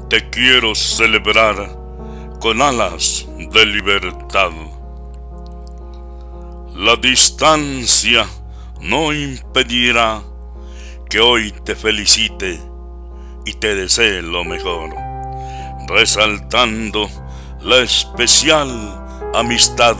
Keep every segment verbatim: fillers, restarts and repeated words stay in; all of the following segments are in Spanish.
Te quiero celebrar con alas de libertad. La distancia no impedirá que hoy te felicite y te desee lo mejor, resaltando la especial amistad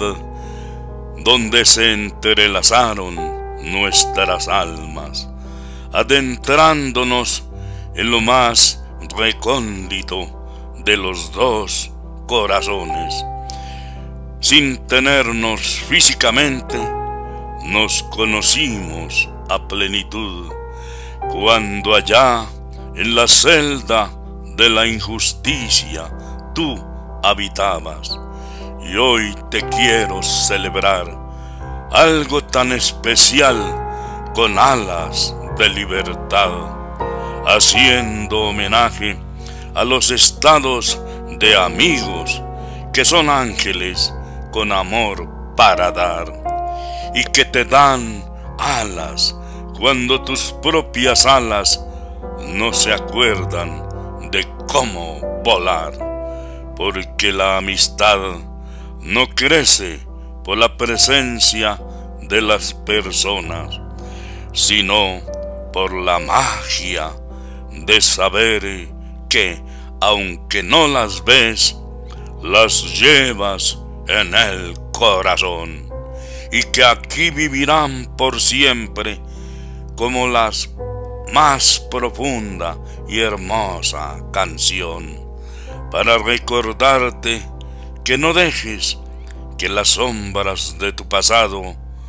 donde se entrelazaron nuestras almas, adentrándonos en lo más recóndito de los dos corazones. Sin tenernos físicamente, nos conocimos a plenitud, cuando allá en la celda de la injusticia tú habitabas. Y hoy te quiero celebrar algo tan especial con alas de libertad, haciendo homenaje a los estados de amigos que son ángeles con amor para dar, y que te dan alas cuando tus propias alas no se acuerdan de cómo volar, porque la amistad no crece por la presencia de las personas, sino por la magia de saber que, aunque no las ves, las llevas en el corazón, y que aquí vivirán por siempre como la más profunda y hermosa canción, para recordarte que no dejes que las sombras de tu pasado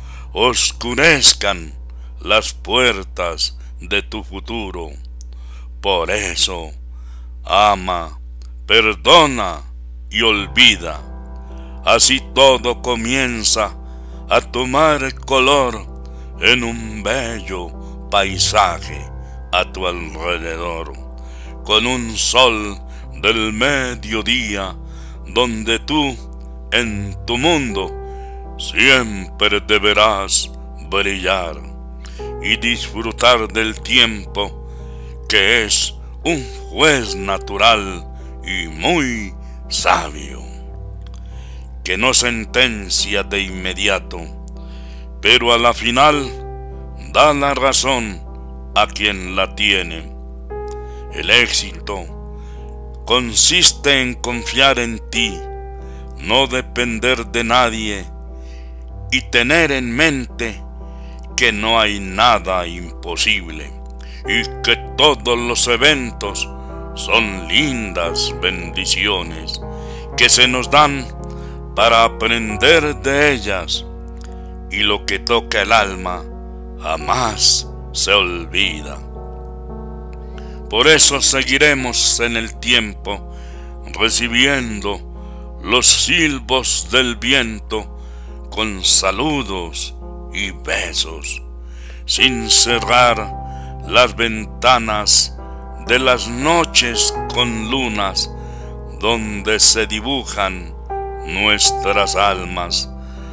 oscurezcan las puertas de tu futuro. Por eso, ama, perdona y olvida. Así todo comienza a tomar color en un bello paisaje a tu alrededor, con un sol del mediodía donde tú en tu mundo siempre deberás brillar y disfrutar del tiempo, que es un juez natural y muy sabio, que no sentencia de inmediato, pero a la final da la razón a quien la tiene. El éxito consiste en confiar en ti, no depender de nadie y tener en mente que no hay nada imposible y que todos los eventos son lindas bendiciones que se nos dan para aprender de ellas, y lo que toca el alma jamás se olvida. Por eso seguiremos en el tiempo recibiendo los silbos del viento con saludos y besos, sin cerrar las ventanas de las noches con lunas donde se dibujan nuestras almas,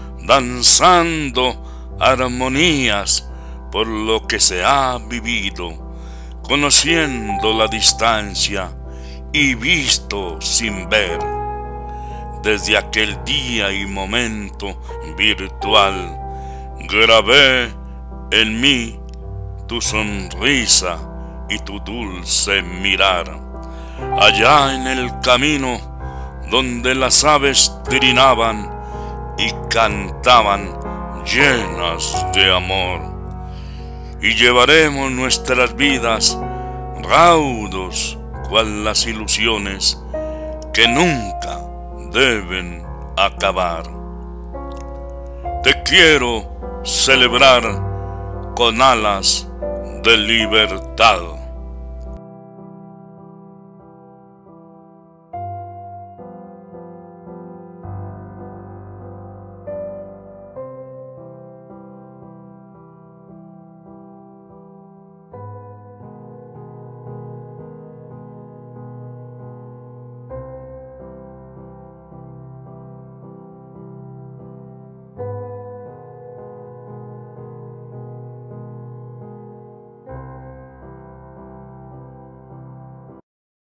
danzando armonías por lo que se ha vivido, conociendo la distancia y visto sin ver. Desde aquel día y momento virtual, grabé en mí tu sonrisa y tu dulce mirar. Allá en el camino donde las aves trinaban y cantaban llenas de amor, y llevaremos nuestras vidas raudos cual las ilusiones que nunca deben acabar. Te quiero celebrar con alas de libertad.